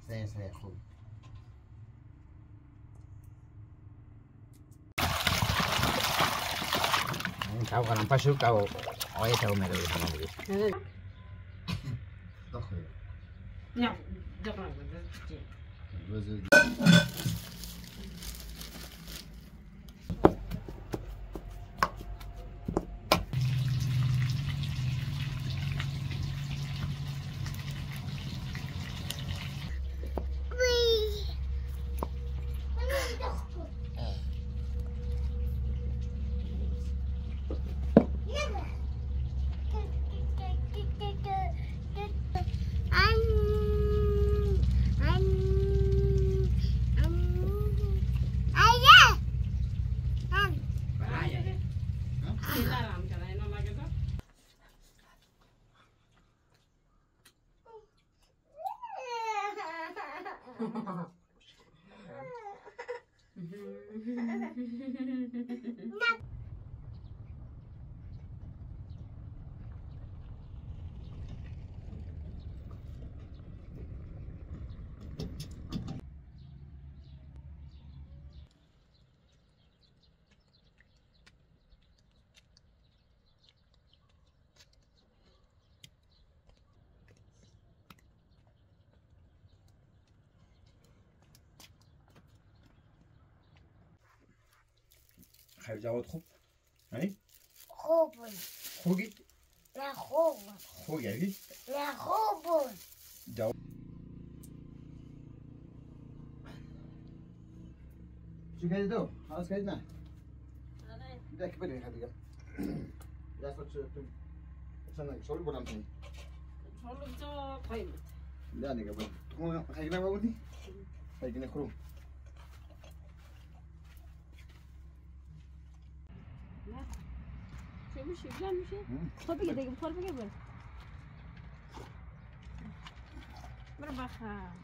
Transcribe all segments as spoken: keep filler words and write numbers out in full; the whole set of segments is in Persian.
Saya saya خوب. Kau kalau pasuk kau, oh ya tahu mereka itu mana dia. Tahu. Ya, jangan betul. خیلی جواد خوب؟ هی؟ خوب خوگی؟ نه خوب خوگی؟ نه خوب جواد چی کردی تو؟ حواس کردی نه؟ نه که بریم خیلی دیگه دست تو تو چند شغل بودم تونی؟ شغل تو قایم نه دیگه بود تو خیلی نبا بودی؟ خیلی نخورم چه میشه؟ بلند میشه؟ تو بگه دیگه بطور بگه برو برو بخم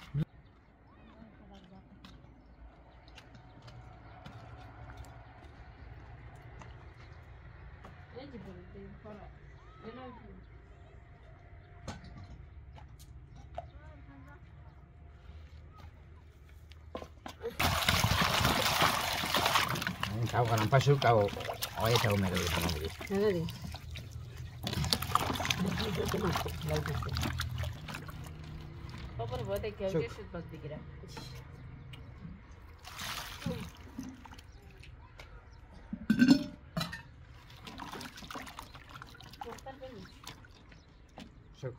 ایجی برو دیگه برو kau kalau pasuk kau, oh ya tahu mereka itu mana dia. Mana dia? Papa buat ek kau dia shoot bas dikira. Shuk.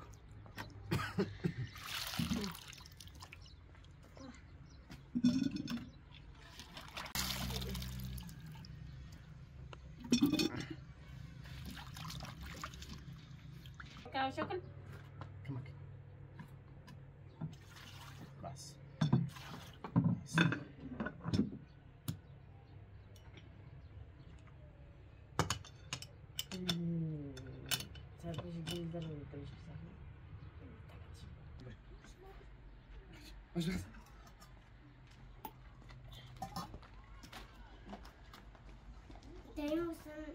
Kau shokan? Kemak. Bas. Hmm. Satu segi dah boleh terus sana. Masuk. Tengok sana.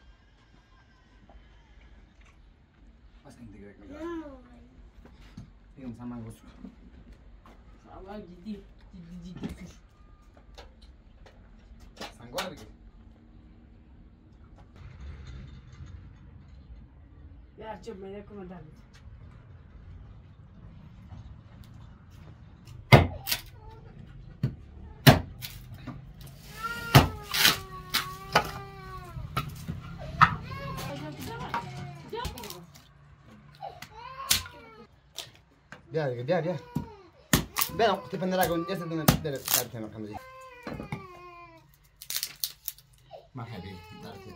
Masuk tiga kali. Yang sama gue suka. Sama jidi, jidi jidi sus. Sanggol lagi. Ya coba mereka komandan. Dia, dia, dia. Biar aku tipe neragun dia sedang dari dari kamera kamera. Makasih, dari.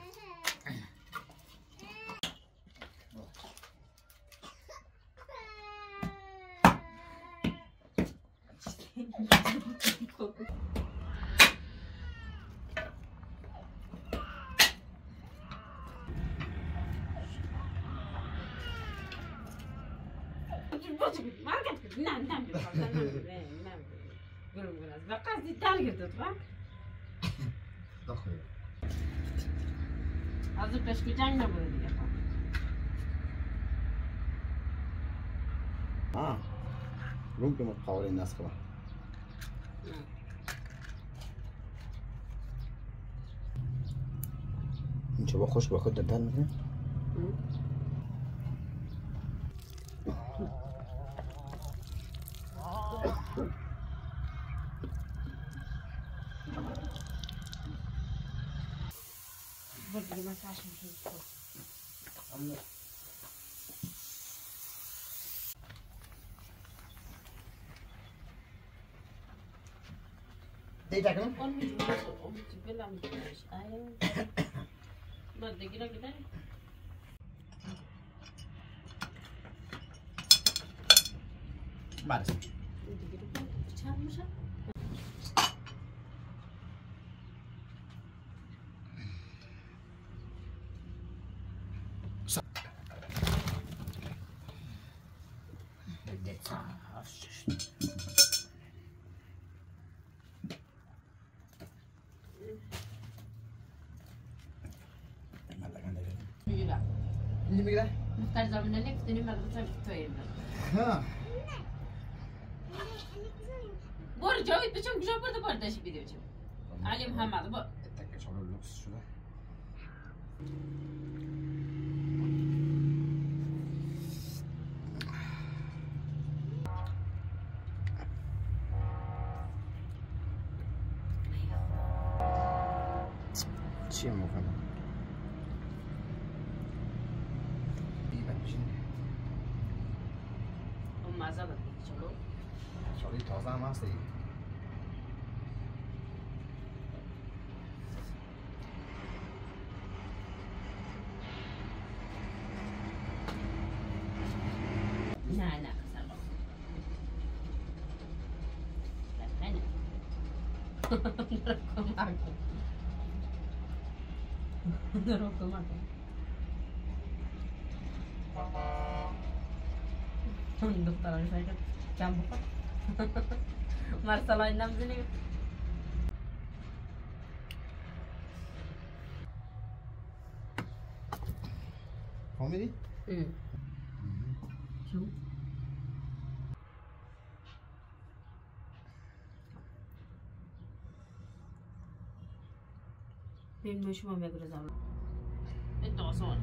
Market نعم نعم نعم قولوا قولوا بقى دي تاني تطبع دخل هذا بس كجانا بقول لك آه ممكن ما تحاول الناس كمان coba خوش با خود دادن میکنه برد دیگه من سرشم شد دیتا کنم؟ اون میتونه اون میتونه بلم میتونهش آیا برد دیگه را گداری بله دیگه رو چند میشه؟ میگیرم اینجا میگیره؟ مختار زمینه نکتونی مدرسه توی ها برو جاوید بچم کجا برده برداشی بیده بچم علی محمد برو تکه چهار لوکس شده چیه مفهمه؟ بیبن بشین اون مزه بده چلو شالی تازه هم هست دیگه نه نه کسر با نه نه درو کمک درو کمک اون دختران شاید کم بخور مرسلای نمزنی فهمیدی؟ شو ببین شما بگره زمان ادعاسان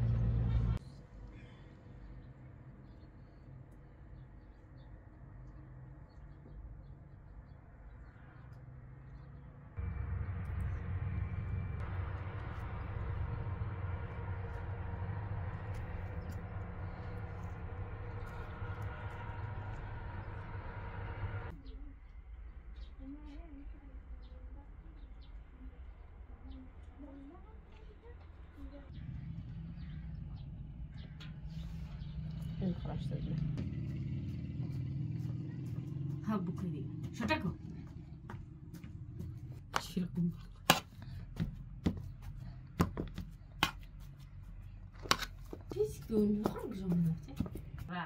این خراش دادیم ها بکنی شتکو شیر کن چیزی که اون میخوام کجا منافته راه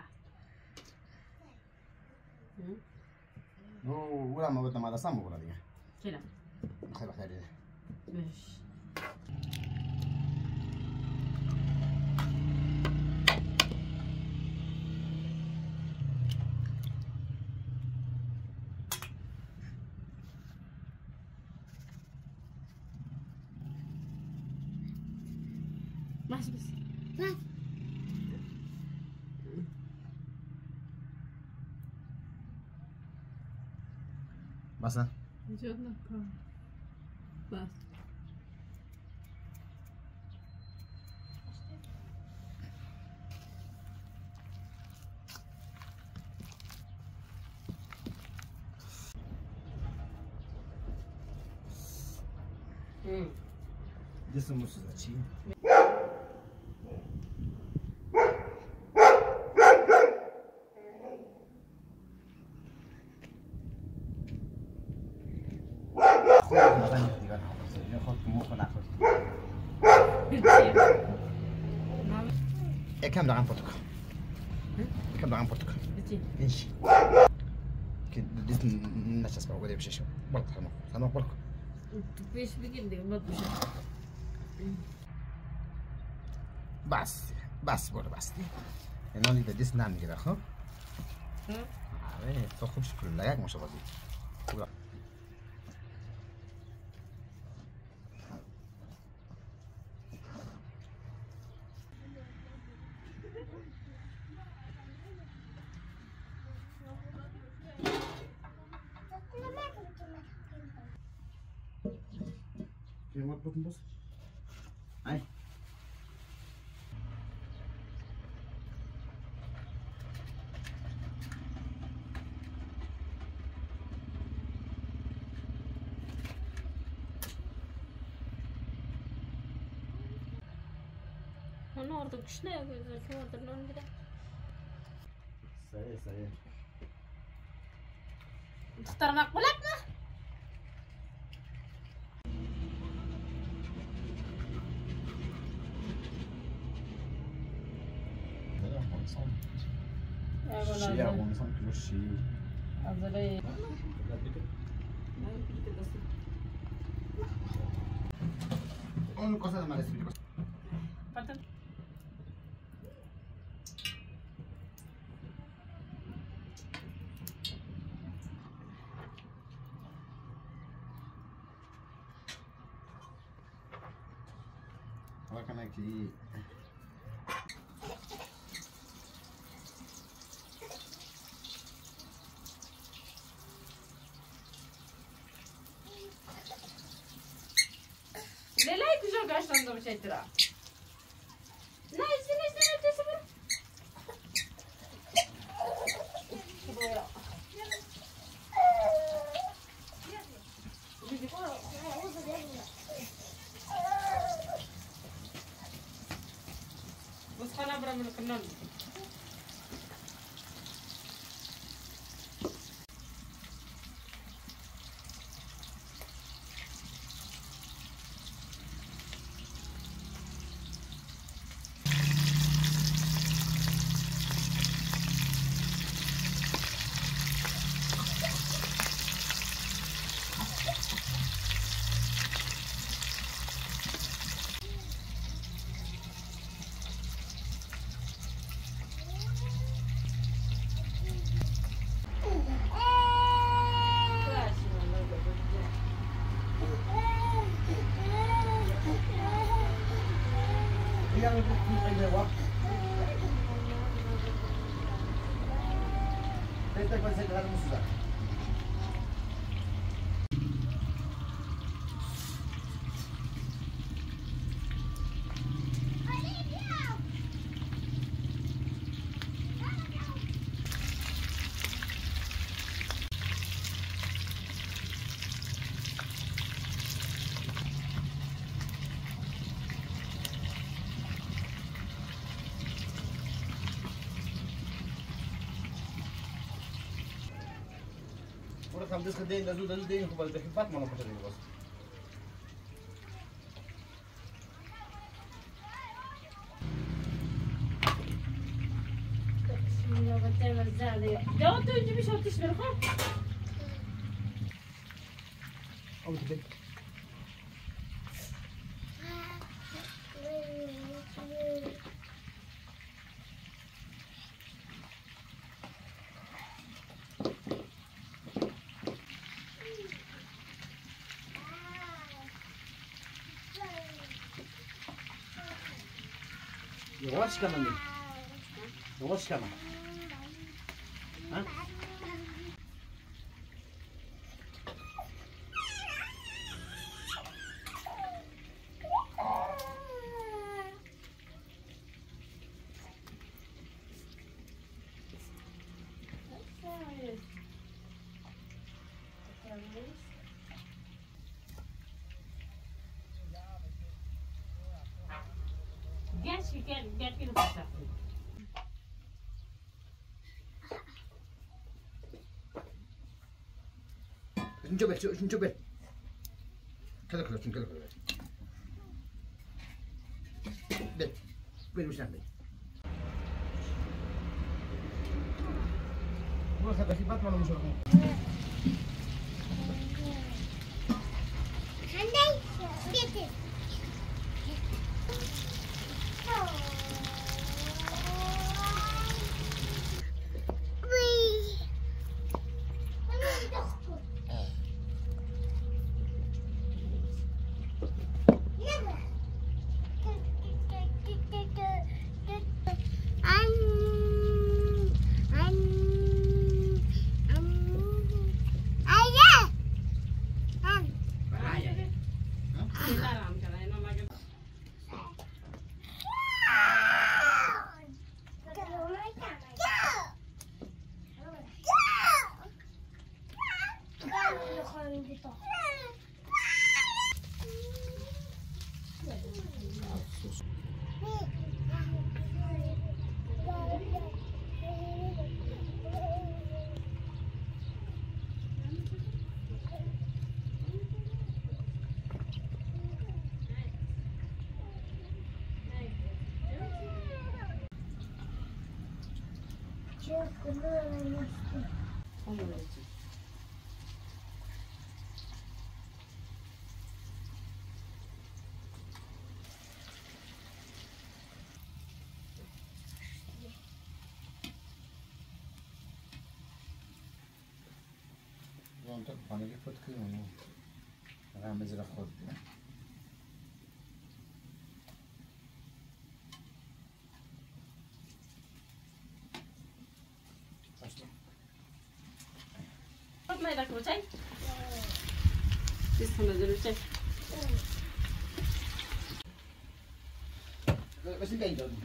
او ولا ما بدنا مدرسة مو ولا دي كده خير خير دي ماشي بس بس بس بس نجد نکن بس جسم مسوزة چی؟ خود مزنی دیگر نه خود مخ نخود کم دارم پرتوک کم دارم پرتوک اینش که دیست نچسبه ولی بشه شو بالک سنو سنو بالک پیش بگیر دیگه مد بشه بس بس برو بس اینا دیگه دیست نمیگیره خب Evet, çok hoş bir layak mı şabadi? Kula. Kim var bakın boss? Ay. Onu orada güçlü yapıyorlar. Şu orada lan bir de. Sayı sayı. Tutarmak bulak mı? Neden Afganistan? Ya Şey Afganistan kilo şey. Hazırlayın. Onu cosa de males video. Pardon. Bakın ki Lelay güzel karşılandı bu şeydir ha. Ne izin izin ötesi bu? Buraya. Bu sana bırakın kınan. yang ini wah. Destek ve sekreterimiz sizler. Orang sambil sedih, dah sudah sedih, aku balik hebat mana pasal ini bos. Devam önce bir şey atış ver ha. Oh sedih. Yavaş kanan nih. Yavaş kanan. Ha? Geç gel gel gel başla. Coba, coba. Kada kada, kada kada. Deh, benim sen de. Bu kadar sifat malu musuh. Handai, getir. تو خانه که خود کنیم رمز را خود کنیم خود مایده که بچه بیست خونه دلو چه بسی بین دادم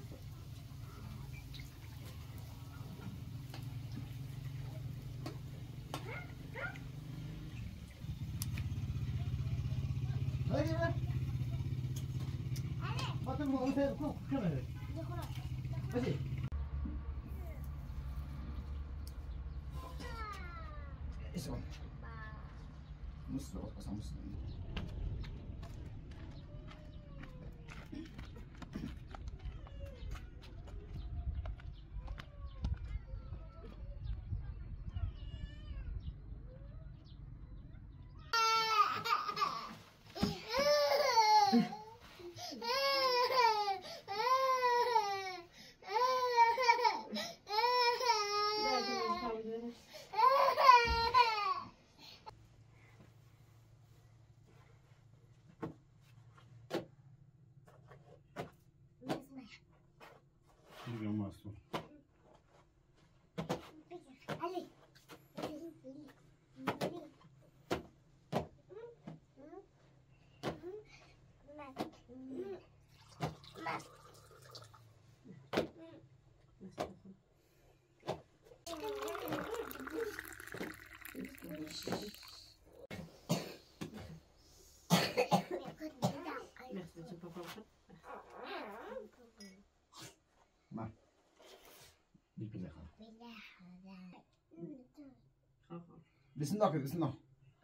بسم الله بسم الله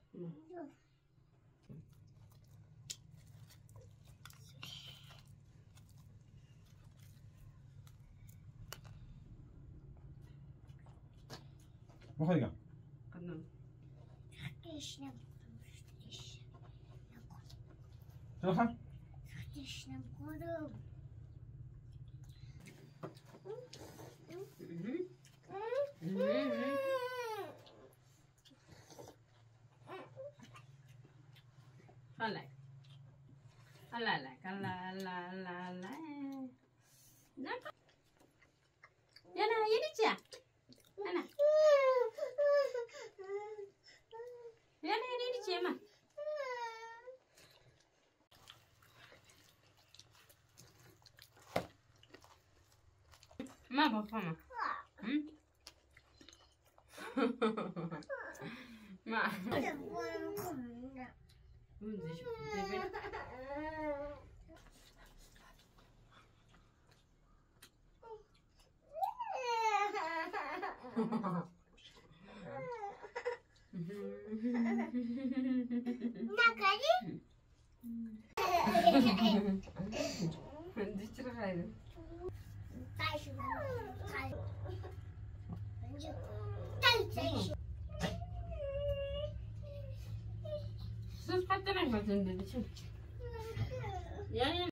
مخرجة قدام شوفها خلاك هلا لك هلا هلا هلا هلا يا انا يا نجا انا يا انا يا نجا ما ما بفهمك ما Sus, ¿cuánto me encuentran de bicho? Ya, ya.